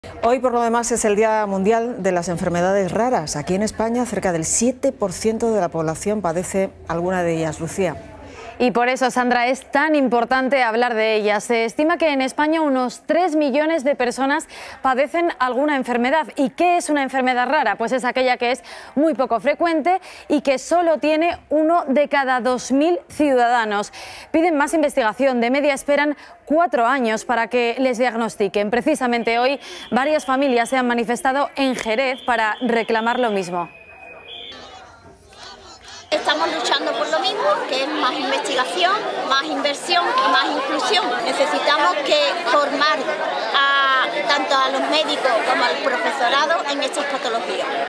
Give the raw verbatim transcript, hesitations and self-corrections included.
Hoy, por lo demás, es el Día Mundial de las Enfermedades Raras. Aquí en España, cerca del siete por ciento de la población padece alguna de ellas. Lucía. Y por eso, Sandra, es tan importante hablar de ellas. Se estima que en España unos tres millones de personas padecen alguna enfermedad. ¿Y qué es una enfermedad rara? Pues es aquella que es muy poco frecuente y que solo tiene uno de cada dos mil ciudadanos. Piden más investigación. De media esperan cuatro años para que les diagnostiquen. Precisamente hoy, varias familias se han manifestado en Jerez para reclamar lo mismo. Estamos luchando por lo mismo, que es más investigación, más inversión y más inclusión. Necesitamos que formar a, tanto a los médicos como al profesorado en estas patologías.